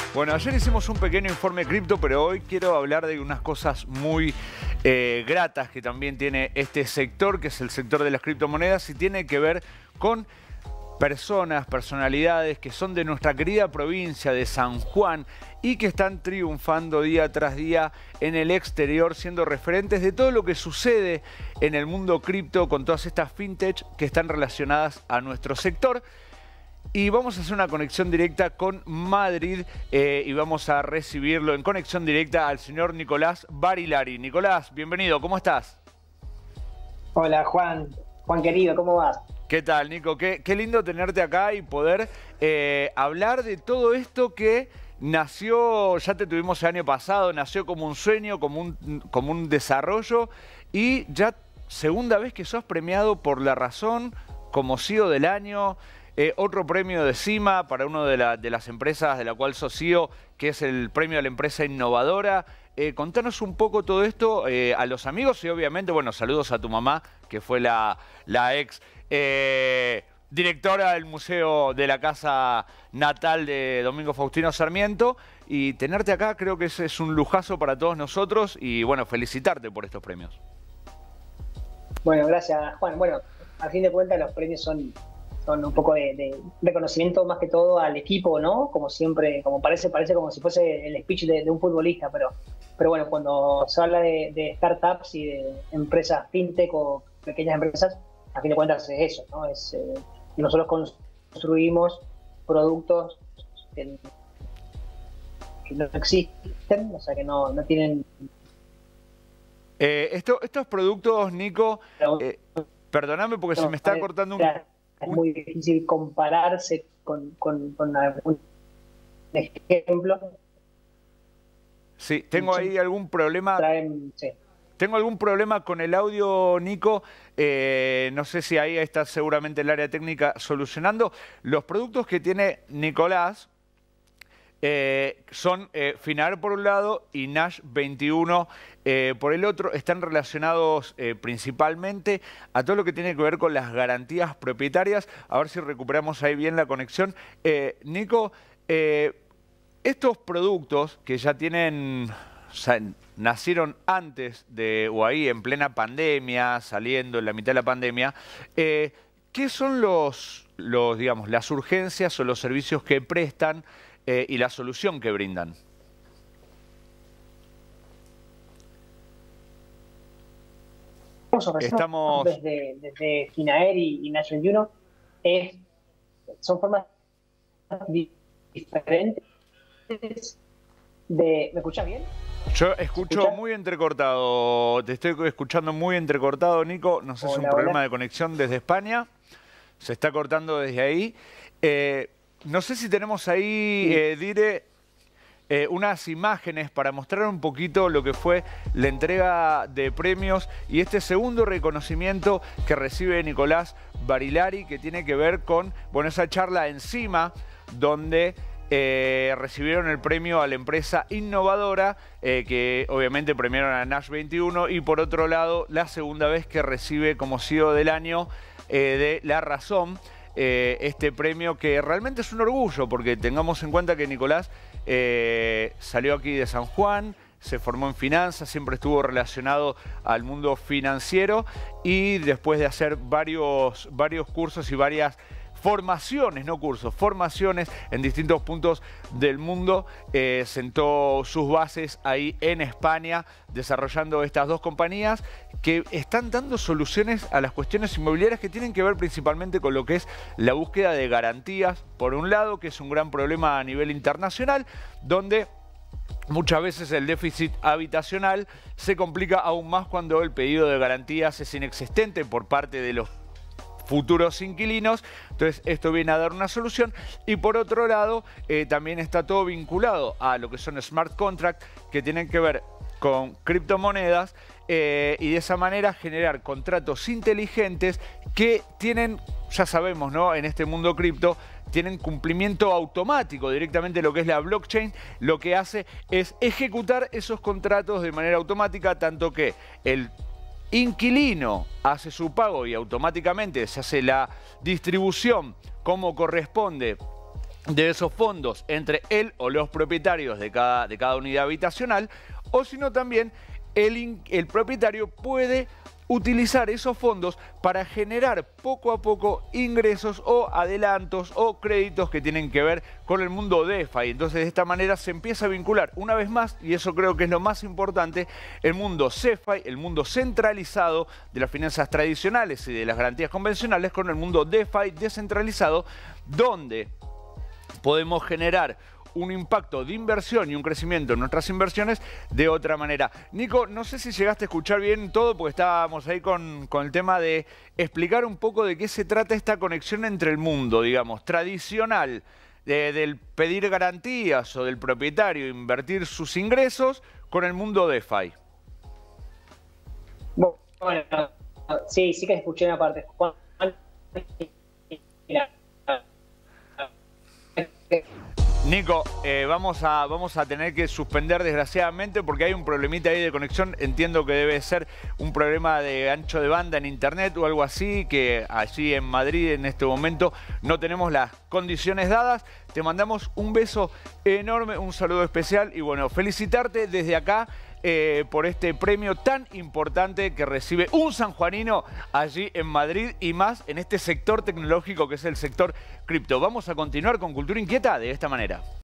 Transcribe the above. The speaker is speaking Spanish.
Bueno, ayer hicimos un pequeño informe cripto, pero hoy quiero hablar de unas cosas muy gratas que también tiene este sector, que es el sector de las criptomonedas, y tiene que ver con personalidades que son de nuestra querida provincia de San Juan y que están triunfando día tras día en el exterior, siendo referentes de todo lo que sucede en el mundo cripto con todas estas fintech que están relacionadas a nuestro sector. Y vamos a hacer una conexión directa con Madrid y vamos a recibirlo en conexión directa al señor Nicolás Barilari. Nicolás, bienvenido, ¿cómo estás? Hola Juan, Juan querido, ¿cómo vas? ¿Qué tal, Nico? Qué lindo tenerte acá y poder hablar de todo esto que nació, ya te tuvimos el año pasado, nació como un sueño, como un desarrollo, y ya segunda vez que sos premiado por La Razón como CEO del año. Otro premio de CIMA para una de las empresas de la cual sos CEO, que es el premio a la empresa innovadora. Contanos un poco todo esto a los amigos y obviamente, bueno, saludos a tu mamá, que fue la ex directora del Museo de la Casa Natal de Domingo Faustino Sarmiento. Y tenerte acá creo que es un lujazo para todos nosotros y, bueno, felicitarte por estos premios. Bueno, gracias Juan. Bueno, a fin de cuentas los premios son un poco de reconocimiento más que todo al equipo, ¿no? Como siempre, como parece como si fuese el speech de un futbolista, pero bueno, cuando se habla de startups y de empresas fintech o pequeñas empresas, a fin de cuentas es eso, ¿no? Nosotros construimos productos que no existen, o sea, que no tienen... Estos productos, Nico, perdóname porque se me está cortando un... Es muy difícil compararse con algún ejemplo. Sí, tengo ahí algún problema. Sí. Tengo algún problema con el audio, Nico. No sé si ahí está seguramente el área técnica solucionando. Los productos que tiene Nicolás son Finar por un lado y Nash 21 por el otro. Están relacionados principalmente a todo lo que tiene que ver con las garantías propietarias. A ver si recuperamos ahí bien la conexión. Nico, estos productos que ya tienen, o sea, nacieron antes de, o ahí en plena pandemia, saliendo en la mitad de la pandemia, ¿qué son digamos, las urgencias o los servicios que prestan y la solución que brindan? Estamos desde Finaer y Nash 21, son formas diferentes de... ¿Me escuchas bien? Yo escucho muy entrecortado, te estoy escuchando muy entrecortado, Nico. No sé si es un problema de conexión desde España. Se está cortando desde ahí. No sé si tenemos ahí, Dire, unas imágenes para mostrar un poquito lo que fue la entrega de premios y este segundo reconocimiento que recibe Nicolás Barilari, que tiene que ver con, bueno, esa charla encima donde recibieron el premio a la empresa innovadora, que obviamente premiaron a Nash 21, y por otro lado, la segunda vez que recibe como CEO del año de La Razón, este premio que realmente es un orgullo, porque tengamos en cuenta que Nicolás salió aquí de San Juan, se formó en finanzas, siempre estuvo relacionado al mundo financiero y después de hacer varios cursos y varias formaciones, no cursos, formaciones en distintos puntos del mundo, sentó sus bases ahí en España, desarrollando estas dos compañías que están dando soluciones a las cuestiones inmobiliarias que tienen que ver principalmente con lo que es la búsqueda de garantías, por un lado, que es un gran problema a nivel internacional, donde muchas veces el déficit habitacional se complica aún más cuando el pedido de garantías es inexistente por parte de los futuros inquilinos. Entonces esto viene a dar una solución. Y por otro lado, también está todo vinculado a lo que son smart contracts, que tienen que ver con criptomonedas, y de esa manera generar contratos inteligentes que tienen, ya sabemos, ¿no?, en este mundo cripto, tienen cumplimiento automático. Directamente lo que es la blockchain lo que hace es ejecutar esos contratos de manera automática, tanto que el inquilino hace su pago y automáticamente se hace la distribución como corresponde de esos fondos entre él o los propietarios de cada unidad habitacional, o si no también el propietario puede utilizar esos fondos para generar poco a poco ingresos o adelantos o créditos que tienen que ver con el mundo DeFi. Entonces de esta manera se empieza a vincular una vez más, y eso creo que es lo más importante, el mundo CeFi, el mundo centralizado de las finanzas tradicionales y de las garantías convencionales con el mundo DeFi descentralizado, donde podemos generar un impacto de inversión y un crecimiento en nuestras inversiones de otra manera. Nico, no sé si llegaste a escuchar bien todo, porque estábamos ahí con el tema de explicar un poco de qué se trata esta conexión entre el mundo, digamos, tradicional, del pedir garantías o del propietario invertir sus ingresos con el mundo DeFi. Bueno, sí que escuché una parte. Nico, vamos a tener que suspender desgraciadamente porque hay un problemita ahí de conexión. Entiendo que debe ser un problema de ancho de banda en internet o algo así, que allí en Madrid en este momento no tenemos las condiciones dadas. Te mandamos un beso enorme, un saludo especial y bueno, felicitarte desde acá por este premio tan importante que recibe un sanjuanino allí en Madrid y más en este sector tecnológico que es el sector cripto. Vamos a continuar con Cultura Inquieta de esta manera.